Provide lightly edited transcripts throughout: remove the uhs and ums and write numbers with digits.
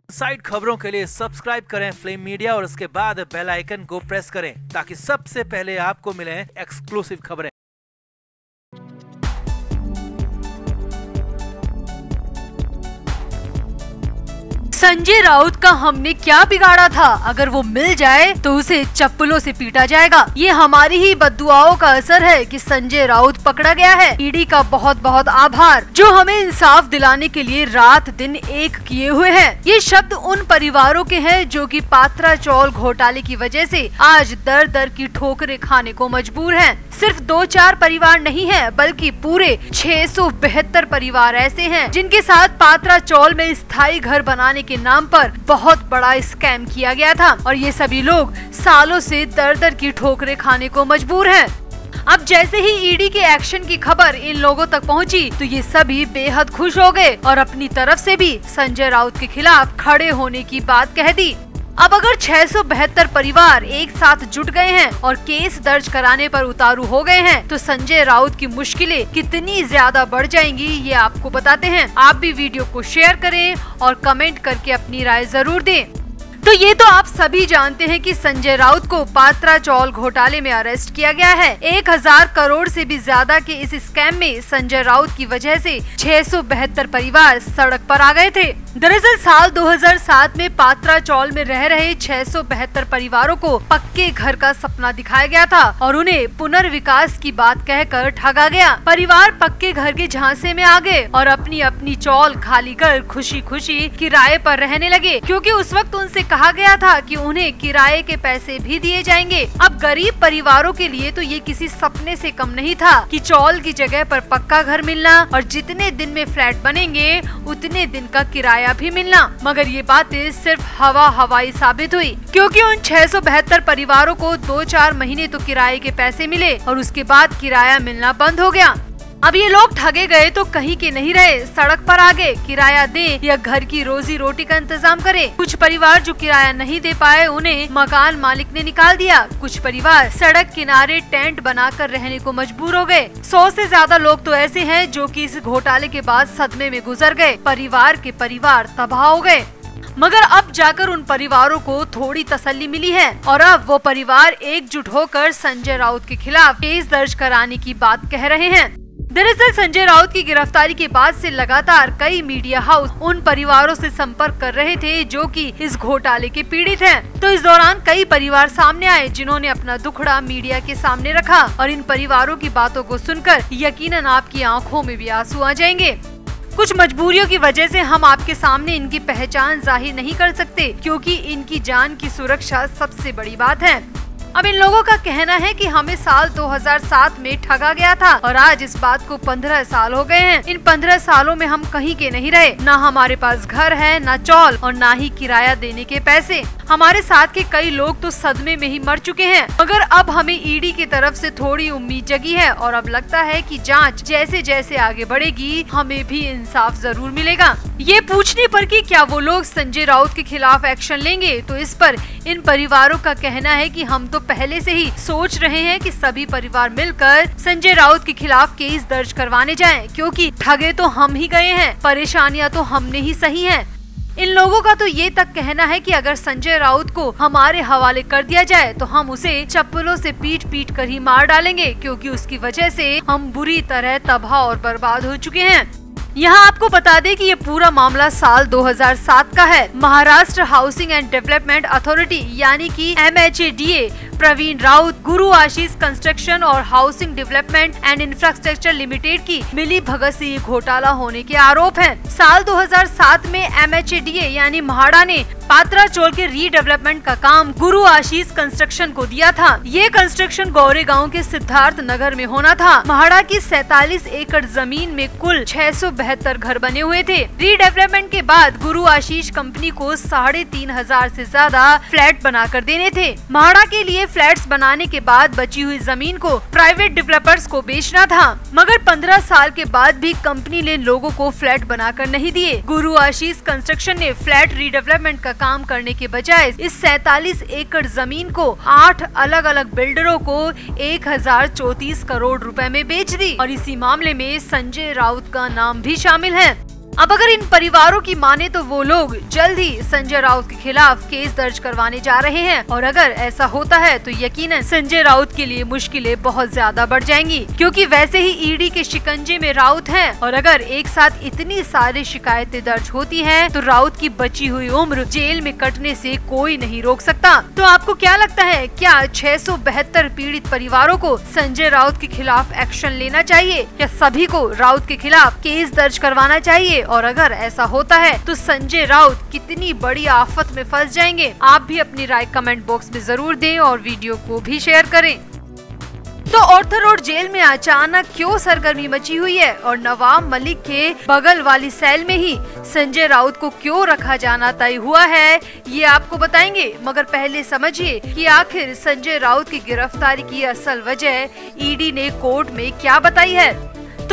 Side खबरों के लिए सब्सक्राइब करें फ्लेम मीडिया और उसके बाद बेल आइकन को प्रेस करें ताकि सबसे पहले आपको मिले एक्सक्लूसिव खबरें। संजय राउत का हमने क्या बिगाड़ा था? अगर वो मिल जाए तो उसे चप्पलों से पीटा जाएगा। ये हमारी ही बद्दुआओं का असर है कि संजय राउत पकड़ा गया है। ईडी का बहुत बहुत आभार जो हमें इंसाफ दिलाने के लिए रात दिन एक किए हुए हैं। ये शब्द उन परिवारों के हैं जो कि पात्रा चौल घोटाले की वजह से आज दर दर की ठोकरें खाने को मजबूर हैं। सिर्फ 2-4 परिवार नहीं है बल्कि पूरे 672 परिवार ऐसे हैं जिनके साथ पात्रा चौल में स्थायी घर बनाने के नाम पर बहुत बड़ा स्कैम किया गया था और ये सभी लोग सालों से दर दर की ठोकरें खाने को मजबूर हैं। अब जैसे ही ईडी के एक्शन की खबर इन लोगों तक पहुंची तो ये सभी बेहद खुश हो गए और अपनी तरफ से भी संजय राउत के खिलाफ खड़े होने की बात कह दी। अब अगर 672 परिवार एक साथ जुट गए हैं और केस दर्ज कराने पर उतारू हो गए हैं तो संजय राउत की मुश्किलें कितनी ज्यादा बढ़ जाएंगी ये आपको बताते हैं। आप भी वीडियो को शेयर करें और कमेंट करके अपनी राय जरूर दें। तो ये तो आप सभी जानते हैं कि संजय राउत को पात्रा चौल घोटाले में अरेस्ट किया गया है। 1000 करोड़ से भी ज्यादा के इस स्कैम में संजय राउत की वजह से 672 परिवार सड़क पर आ गए थे। दरअसल साल 2007 में पात्रा चौल में रह रहे 672 परिवारों को पक्के घर का सपना दिखाया गया था और उन्हें पुनर्विकास की बात कहकर ठगा गया। परिवार पक्के घर के झांसे में आ गए और अपनी अपनी चौल खाली कर खुशी खुशी किराए पर रहने लगे, क्योंकि उस वक्त उनसे कहा गया था कि उन्हें किराए के पैसे भी दिए जाएंगे। अब गरीब परिवारों के लिए तो ये किसी सपने से कम नहीं था कि चौल की जगह पर पक्का घर मिलना और जितने दिन में फ्लैट बनेंगे उतने दिन का किराया भी मिलना। मगर ये बातें सिर्फ हवाई साबित हुई, क्योंकि उन 672 परिवारों को 2-4 महीने तो किराए के पैसे मिले और उसके बाद किराया मिलना बंद हो गया। अब ये लोग ठगे गए तो कहीं के नहीं रहे, सड़क पर आ गए। किराया दे या घर की रोजी रोटी का इंतजाम करे। कुछ परिवार जो किराया नहीं दे पाए उन्हें मकान मालिक ने निकाल दिया। कुछ परिवार सड़क किनारे टेंट बनाकर रहने को मजबूर हो गए। 100 से ज्यादा लोग तो ऐसे हैं जो कि इस घोटाले के बाद सदमे में गुजर गए। परिवार के परिवार तबाह हो गए। मगर अब जाकर उन परिवारों को थोड़ी तसल्ली मिली है और अब वो परिवार एकजुट होकर संजय राउत के खिलाफ केस दर्ज कराने की बात कह रहे हैं। दरअसल संजय राउत की गिरफ्तारी के बाद से लगातार कई मीडिया हाउस उन परिवारों से संपर्क कर रहे थे जो कि इस घोटाले के पीड़ित हैं। तो इस दौरान कई परिवार सामने आए जिन्होंने अपना दुखड़ा मीडिया के सामने रखा और इन परिवारों की बातों को सुनकर यकीनन आपकी आंखों में भी आंसू आ जाएंगे। कुछ मजबूरियों की वजह से हम आपके सामने इनकी पहचान जाहिर नहीं कर सकते, क्योंकि इनकी जान की सुरक्षा सबसे बड़ी बात है। अब इन लोगों का कहना है कि हमें साल 2007 में ठगा गया था और आज इस बात को 15 साल हो गए हैं। इन 15 सालों में हम कहीं के नहीं रहे, ना हमारे पास घर है, ना चौल और ना ही किराया देने के पैसे। हमारे साथ के कई लोग तो सदमे में ही मर चुके हैं। मगर अब हमें ईडी की तरफ से थोड़ी उम्मीद जगी है और अब लगता है कि जांच जैसे जैसे आगे बढ़ेगी हमें भी इंसाफ जरूर मिलेगा। ये पूछने पर कि क्या वो लोग संजय राउत के खिलाफ एक्शन लेंगे तो इस पर इन परिवारों का कहना है कि हम तो पहले से ही सोच रहे हैं कि सभी परिवार मिलकर संजय राउत के खिलाफ केस दर्ज करवाने जाएं, क्योंकि ठगे तो हम ही गए हैं, परेशानियां तो हमने ही सही हैं। इन लोगों का तो ये तक कहना है कि अगर संजय राउत को हमारे हवाले कर दिया जाए तो हम उसे चप्पलों से पीट पीट कर ही मार डालेंगे, क्योंकि उसकी वजह से हम बुरी तरह तबाह और बर्बाद हो चुके हैं। यहाँ आपको बता दें कि ये पूरा मामला साल 2007 का है। Maharashtra housing and development authority यानी कि MHADA, प्रवीण राउत, गुरु आशीष कंस्ट्रक्शन और housing development and infrastructure limited की मिली भगत से ये घोटाला होने के आरोप हैं। साल 2007 में MHADA यानी म्हाडा ने पात्रा चौल के रीडेवलपमेंट का काम गुरु आशीष कंस्ट्रक्शन को दिया था। ये कंस्ट्रक्शन गौरे गांव के सिद्धार्थ नगर में होना था। म्हाडा की 47 एकड़ जमीन में कुल 672 घर बने हुए थे। रीडेवलपमेंट के बाद गुरु आशीष कंपनी को 3500 से ज्यादा फ्लैट बनाकर देने थे। म्हाडा के लिए फ्लैट्स बनाने के बाद बची हुई जमीन को प्राइवेट डेवलपर्स को बेचना था। मगर 15 साल के बाद भी कंपनी ने लोगों को फ्लैट बनाकर नहीं दिए। गुरु आशीष कंस्ट्रक्शन ने फ्लैट रीडेवलपमेंट का काम करने के बजाय इस 47 एकड़ जमीन को 8 अलग अलग बिल्डरों को 1034 करोड़ रुपए में बेच दी और इसी मामले में संजय राउत का नाम भी शामिल है। अब अगर इन परिवारों की माने तो वो लोग जल्द ही संजय राउत के खिलाफ केस दर्ज करवाने जा रहे हैं और अगर ऐसा होता है तो यकीनन संजय राउत के लिए मुश्किलें बहुत ज्यादा बढ़ जाएंगी, क्योंकि वैसे ही ईडी के शिकंजे में राउत हैं और अगर एक साथ इतनी सारी शिकायतें दर्ज होती हैं तो राउत की बची हुई उम्र जेल में कटने से कोई नहीं रोक सकता। तो आपको क्या लगता है, क्या 672 पीड़ित परिवारों को संजय राउत के खिलाफ एक्शन लेना चाहिए या सभी को राउत के खिलाफ केस दर्ज करवाना चाहिए? और अगर ऐसा होता है तो संजय राउत कितनी बड़ी आफत में फंस जाएंगे? आप भी अपनी राय कमेंट बॉक्स में जरूर दें और वीडियो को भी शेयर करें। तो ऑर्थर रोड जेल में अचानक क्यों सरगर्मी मची हुई है और नवाब मलिक के बगल वाली सेल में ही संजय राउत को क्यों रखा जाना तय हुआ है, ये आपको बताएंगे। मगर पहले समझिए कि आखिर संजय राउत की गिरफ्तारी की असल वजह ईडी ने कोर्ट में क्या बताई है। तो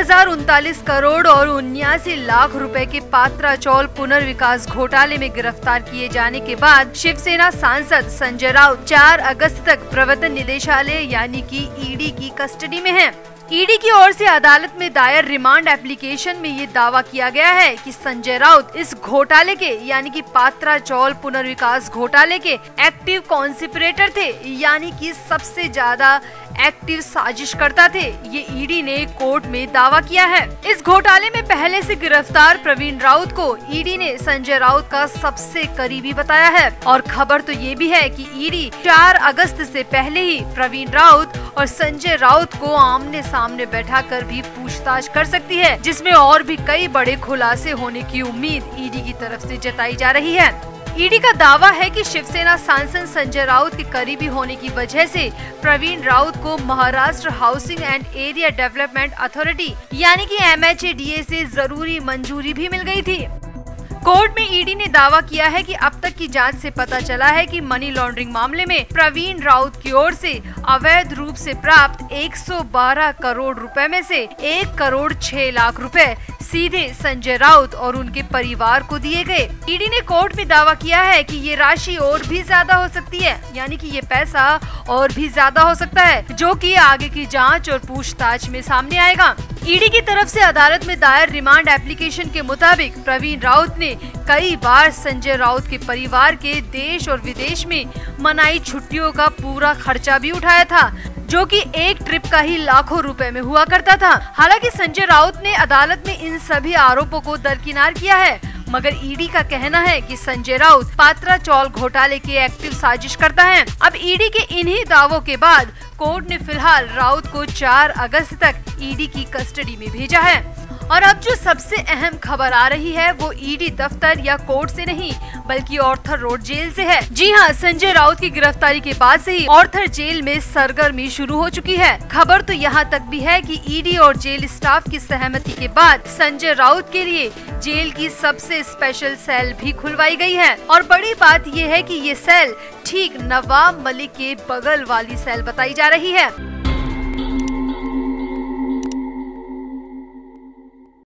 1039 करोड़ और 79 लाख रुपए के पात्रा चौल पुनर्विकास घोटाले में गिरफ्तार किए जाने के बाद शिवसेना सांसद संजय राउत 4 अगस्त तक प्रवर्तन निदेशालय यानी कि ईडी की कस्टडी में हैं। ईडी की ओर से अदालत में दायर रिमांड एप्लीकेशन में ये दावा किया गया है कि संजय राउत इस घोटाले के यानी कि पात्रा चौल पुनर्विकास घोटाले के एक्टिव कॉन्सिपरेटर थे, यानी कि सबसे ज्यादा एक्टिव साजिशकर्ता थे। ये ईडी ने कोर्ट में दावा किया है। इस घोटाले में पहले से गिरफ्तार प्रवीण राउत को ईडी ने संजय राउत का सबसे करीबी बताया है और खबर तो ये भी है कि ईडी 4 अगस्त से पहले ही प्रवीण राउत और संजय राउत को आमने सामने बैठाकर भी पूछताछ कर सकती है, जिसमें और भी कई बड़े खुलासे होने की उम्मीद ईडी की तरफ से जताई जा रही है। ईडी का दावा है कि शिवसेना सांसद संजय राउत के करीबी होने की वजह से प्रवीण राउत को Maharashtra housing and area development authority यानी कि MHADA से जरूरी मंजूरी भी मिल गई थी। कोर्ट में ईडी ने दावा किया है कि अब तक की जांच से पता चला है कि मनी लॉन्ड्रिंग मामले में प्रवीण राउत की ओर से अवैध रूप से प्राप्त 112 करोड़ रुपए में से 1 करोड़ 6 लाख रुपए सीधे संजय राउत और उनके परिवार को दिए गए। ईडी ने कोर्ट में दावा किया है कि ये राशि और भी ज्यादा हो सकती है, यानी कि ये पैसा और भी ज्यादा हो सकता है, जो कि आगे की जांच और पूछताछ में सामने आएगा। ईडी की तरफ से अदालत में दायर रिमांड एप्लीकेशन के मुताबिक प्रवीण राउत ने कई बार संजय राउत के परिवार के देश और विदेश में मनाई छुट्टियों का पूरा खर्चा भी उठाया था, जो कि एक ट्रिप का ही लाखों रुपए में हुआ करता था। हालांकि संजय राउत ने अदालत में इन सभी आरोपों को दरकिनार किया है, मगर ईडी का कहना है कि संजय राउत पात्रा चौल घोटाले के एक्टिव साजिश करता है। अब ईडी के इन्हीं दावों के बाद कोर्ट ने फिलहाल राउत को 4 अगस्त तक ईडी की कस्टडी में भेजा है। और अब जो सबसे अहम खबर आ रही है वो ईडी दफ्तर या कोर्ट से नहीं बल्कि ऑर्थर रोड जेल से है। जी हाँ, संजय राउत की गिरफ्तारी के बाद से ही ऑर्थर जेल में सरगर्मी शुरू हो चुकी है। खबर तो यहाँ तक भी है कि ईडी और जेल स्टाफ की सहमति के बाद संजय राउत के लिए जेल की सबसे स्पेशल सेल भी खुलवाई गई है। और बड़ी बात ये है कि ये सेल ठीक नवाब मलिक के बगल वाली सेल बताई जा रही है।